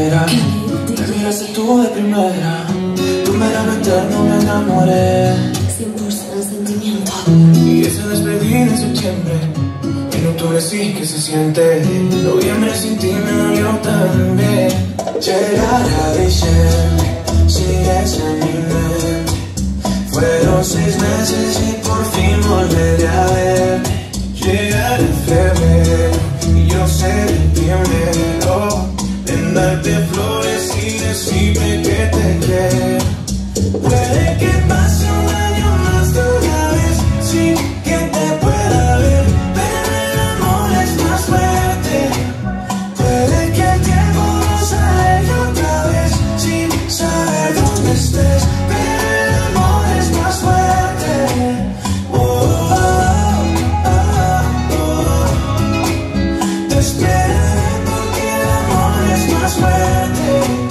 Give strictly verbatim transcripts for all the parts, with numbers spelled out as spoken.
Me miraste tú de primera, tú meramente no me enamoré. cien por ciento sentimiento. Y ese despedí en septiembre, en octubre sí que se siente. Noviembre sin ti me dolió también. Llegar a diciembre, sigues en mi mente. Fueron seis meses y por fin volveré a verte. Llegar en febrero y yo seré el primero en darte flores y decirme que te quiero. Puede que pase un año más otra vez sin que te pueda ver, pero el amor es más fuerte. Puede que el tiempo nos aleje otra vez sin saber dónde estés, pero el amor es más fuerte. Oh, oh, oh, oh, oh. Te esperaré porque el amor es más fuerte.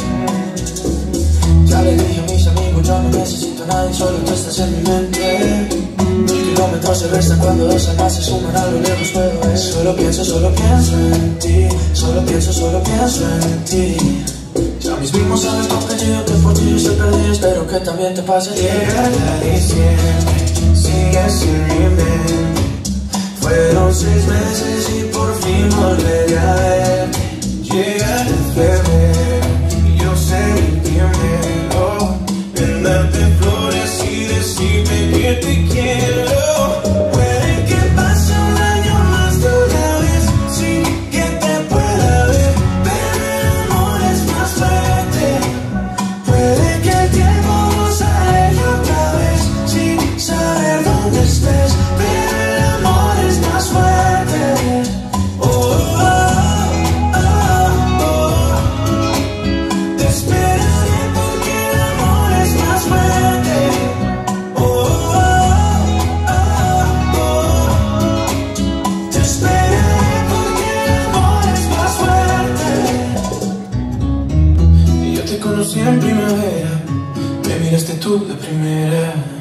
Ya le dije a mis amigos, yo no necesito a nadie, solo tú estás en mi mente. Mil kilómetros se restan cuando dos almas se suman, a lo lejos puedo ver. Solo pienso, solo pienso en ti, solo pienso, solo pienso en ti. Ya mismo sabes lo que yo que por ti estoy perdido, espero que también te pase. Llega a diciembre, sigues en mi mente. Fueron seis meses y por fin volveré a verte. Llega en febrero y yo seré el primero en darte flores y decirme que te quiero. Puede que pase un año más de una vez sin que te pueda ver, pero el amor es más fuerte. Puede que el tiempo nos aleje otra vez sin saber dónde estés, pero el amor es más fuerte. Oh, oh, oh, oh, oh. Te esperaré porque el amor es más fuerte. Oh, oh, oh, oh, oh. Te esperaré porque el amor es más fuerte. Y yo te conocí en primavera, me miraste tú de primera.